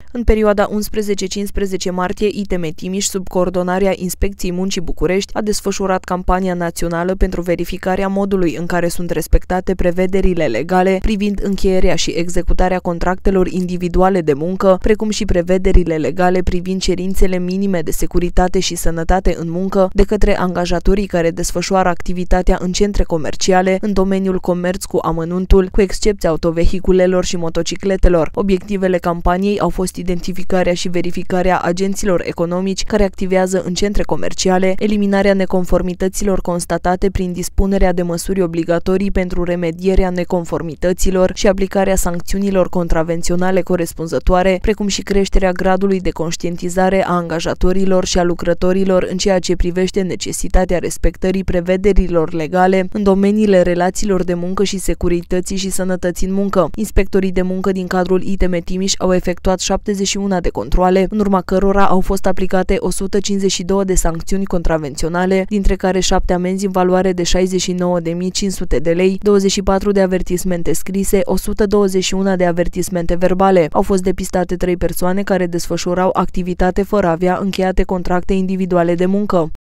În perioada 11-15 martie, ITM Timiș, sub coordonarea Inspecției Muncii București, a desfășurat campania națională pentru verificarea modului în care sunt respectate prevederile legale privind încheierea și executarea contractelor individuale de muncă, precum și prevederile legale privind cerințele minime de securitate și sănătate în muncă de către angajatorii care desfășoară activitatea în centre comerciale în domeniul comerț cu amănuntul, cu excepția autovehiculelor și motocicletelor. Obiectivele campaniei au fost identificarea și verificarea agenților economici care activează în centre comerciale, eliminarea neconformităților constatate prin dispunerea de măsuri obligatorii pentru remedierea neconformităților și aplicarea sancțiunilor contravenționale corespunzătoare, precum și creșterea gradului de conștientizare a angajatorilor și a lucrătorilor în ceea ce privește necesitatea respectării prevederilor legale în domeniile relațiilor de muncă și securității și sănătății în muncă. Inspectorii de muncă din cadrul ITM Timiș au efectuat 71 de controale, în urma cărora au fost aplicate 152 de sancțiuni contravenționale, dintre care 7 amenzi în valoare de 69.500 de lei, 24 de avertismente scrise, 121 de avertismente verbale. Au fost depistate 3 persoane care desfășurau activitate fără a avea încheiate contracte individuale de muncă.